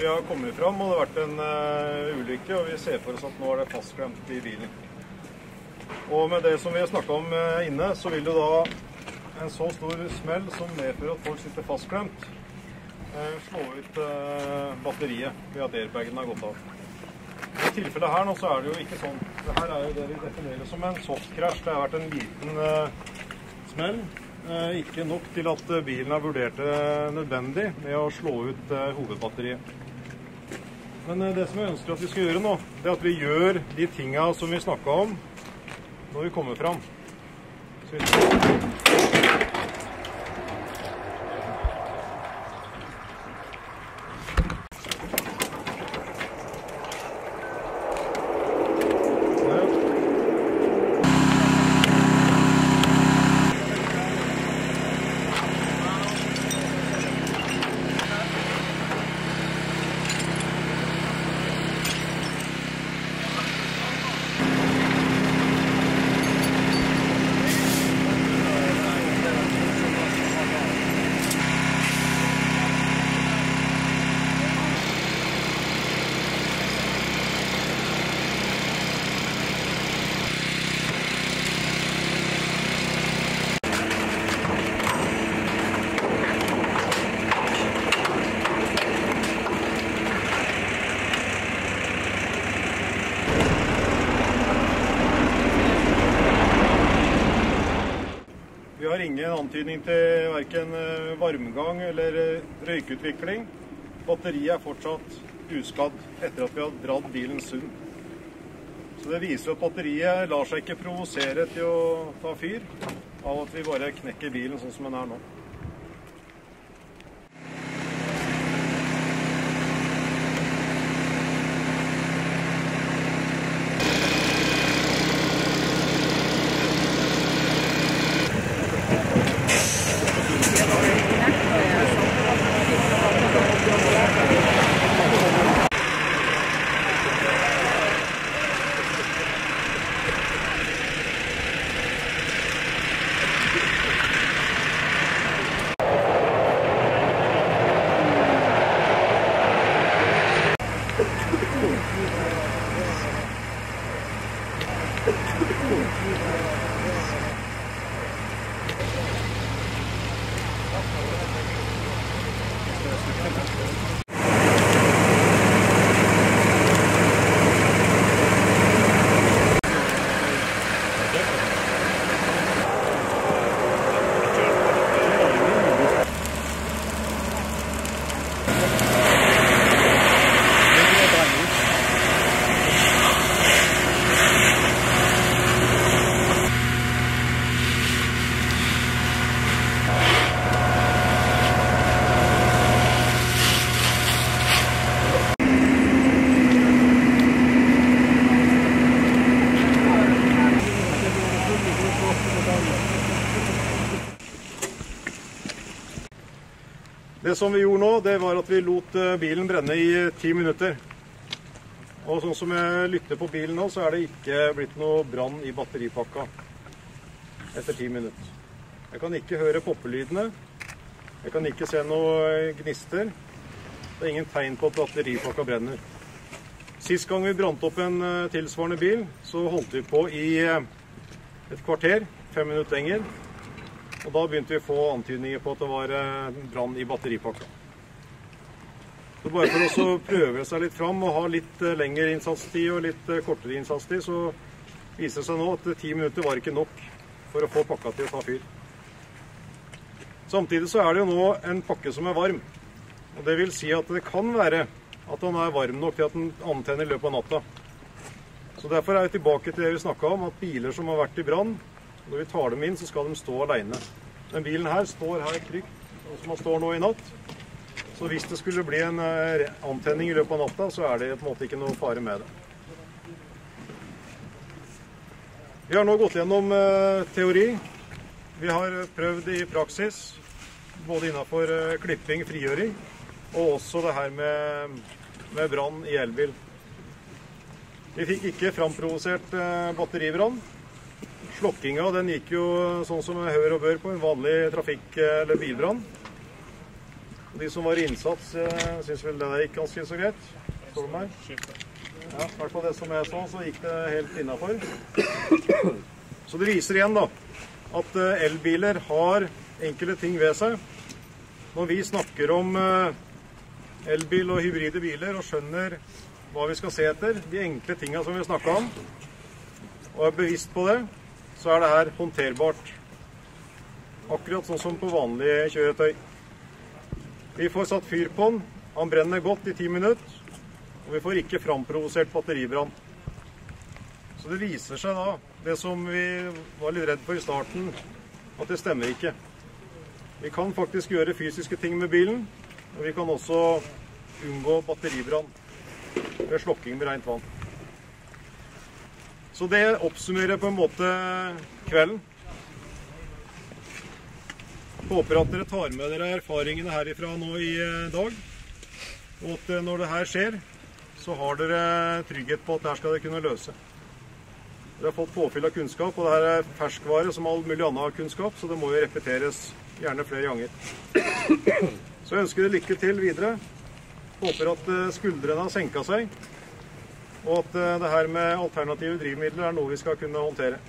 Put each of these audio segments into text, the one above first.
vi har kommet fram, og det har vært en ulykke, og vi ser for oss at nå er det fastklemt i bilen. Og med det som vi har snakket om inne, så vil jo da en så stor smell som medfører at folk sitter fastklemt, slå ut batteriet ved at airbagen har gått av. I tilfellet her nå så er det jo ikke sånn. Dette er jo det vi definerer som en soft crash. Det har vært en liten smell. Ikke nok til at bilen har vurdert det nødvendig med å slå ut hovedbatteriet. Men det som jeg ønsker at vi skal gjøre nå, det er at vi gjør de tingene som vi snakket om når vi kommer fram. Vi har ingen antydning til hverken varmgang eller røykutvikling. Batteriet er fortsatt uskadd etter at vi har dratt bilen sunn. Så det viser at batteriet lar seg ikke provosere til å ta fyr av at vi bare knekker bilen sånn som den er nå. Det som vi gjorde nå, det var at vi lot bilen brenne i 10 minutter. Og sånn som jeg lytter på bilen nå, så er det ikke blitt noe brann i batteripakka etter 10 minutter. Jeg kan ikke høre poppelydene. Jeg kan ikke se noe gnister. Det er ingen tegn på at batteripakka brenner. Sist gang vi brant opp en tilsvarende bil, så holdt vi på i et kvarter, 5 minutter lenger. Og da begynte vi å få antydninger på at det var brann i batteripakka. Så bare for oss å prøve seg litt fram og ha litt lengre innsatstid og litt kortere innsatstid, så viser det seg nå at 10 minutter var ikke nok for å få pakka til å ta fyr. Samtidig så er det jo nå en pakke som er varm. Og det vil si at det kan være at den er varm nok til at den antenner i løpet av natta. Så derfor er vi tilbake til det vi snakket om, at biler som har vært i brann, når vi tar dem inn, så skal de stå alene. Den bilen her står her trygt, som den står nå i natt. Så hvis det skulle bli en antenning i løpet av natta, så er det på en måte ikke noe fare med det. Vi har nå gått gjennom teori. Vi har prøvd i praksis, både innenfor klipping, frigjøring, og også det her med brann i elbil. Vi fikk ikke framprovosert batteribrann. Slokkinga, den gikk jo sånn som jeg hører og bør på en vanlig trafikk- eller bilbrann. De som var i innsats, synes vel det gikk ganske så greit. Står de her? Ja, i hvert fall det som jeg så, så gikk det helt innenfor. Så det viser igjen da, at elbiler har enkelte ting ved seg. Når vi snakker om elbil og hybride biler og skjønner hva vi skal se etter, de enkle tingene som vi snakket om, og er bevisst på det, så er det her håndterbart. Akkurat sånn som på vanlige kjøretøy. Vi får satt fyr på den, han brenner godt i 10 minutter, og vi får ikke framprovosert batteribrann. Så det viser seg da, det som vi var litt redd for i starten, at det stemmer ikke. Vi kan faktisk gjøre fysiske ting med bilen, og vi kan også unngå batteribrann ved slokking med rent vann. Så det oppsummerer på en måte kvelden. Håper at dere tar med dere erfaringene herifra nå i dag, og at når det her skjer, så har dere trygghet på at dette skal dere kunne løse. Dere har fått påfyll av kunnskap, og dette er ferskvare som all mulig annen kunnskap, så det må jo repeteres gjerne flere ganger. Så jeg ønsker dere lykke til videre. Håper at skuldrene har senket seg, og at det her med alternative drivmidler er noe vi skal kunne håndtere.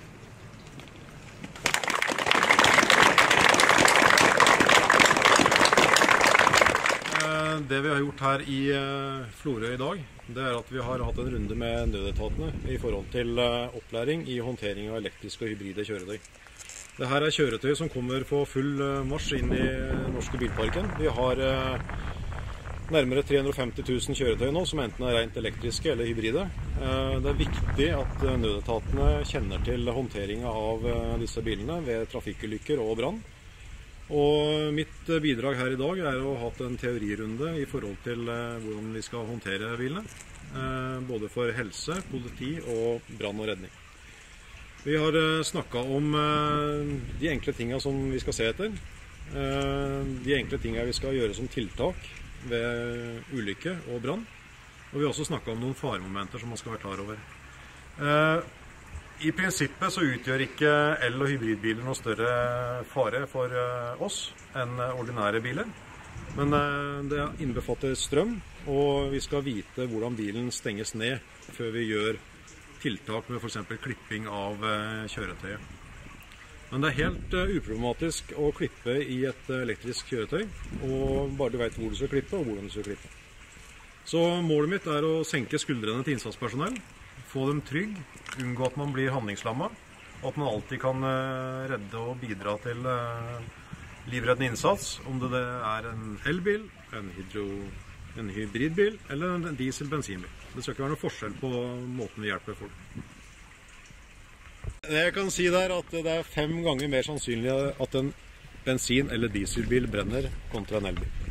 Det vi har gjort her i Florø i dag, det er at vi har hatt en runde med nødetatene i forhold til opplæring i håndtering av elektriske og hybride kjøretøy. Dette er kjøretøy som kommer på full marsj inn i norske bilparken. Vi har nærmere 350 000 kjøretøy nå som enten er rent elektriske eller hybride. Det er viktig at nødetatene kjenner til håndteringen av disse bilene ved trafikkulykker og brann. Og mitt bidrag her i dag er å ha hatt en teorirunde i forhold til hvordan vi skal håndtere bilene. Både for helse, politi og brann og redning. Vi har snakket om de enkle tingene som vi skal se etter. De enkle tingene vi skal gjøre som tiltak ved ulykke og brann. Og vi har også snakket om noen faremomenter som man skal være klar over. I prinsippet så utgjør ikke el- og hybridbiler noe større fare for oss enn ordinære biler. Men det innbefatter strøm, og vi skal vite hvordan bilen stenges ned før vi gjør tiltak med for eksempel klipping av kjøretøyet. Men det er helt uproblematisk å klippe i et elektrisk kjøretøy, og bare du vet hvor du skal klippe og hvordan du skal klippe. Så målet mitt er å senke skuldrene til innsatspersonell, få dem trygg, unngå at man blir handlingslammet, og at man alltid kan redde og bidra til livreddende innsats, om det er en elbil, en hybridbil eller en diesel-bensinbil. Det skal ikke være noe forskjell på måten vi hjelper folk. Det jeg kan si der at det er 5 ganger mer sannsynlig at en bensin- eller dieselbil brenner kontra en elbil.